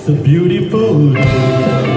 a beautiful day.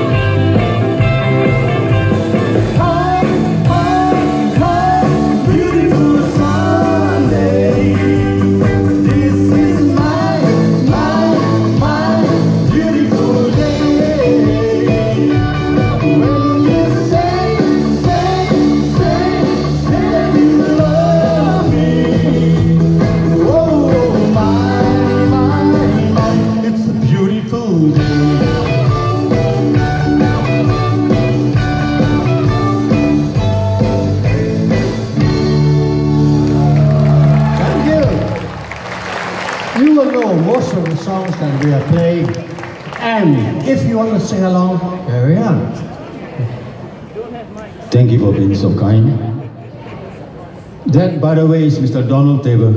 Most of the songs that we are playing, and if you want to sing along, carry on. Thank you for being so kind. That, by the way, is Mr. Donald Thaver.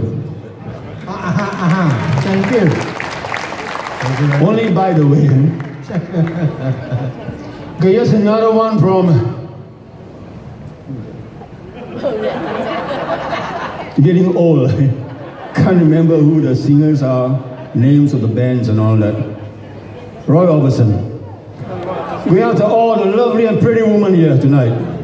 Thank you. Only by the way. Okay, here's another one from... Getting old. Can't remember who the singers are, names of the bands and all that. Roy Orbison. We have to all the lovely and pretty women here tonight.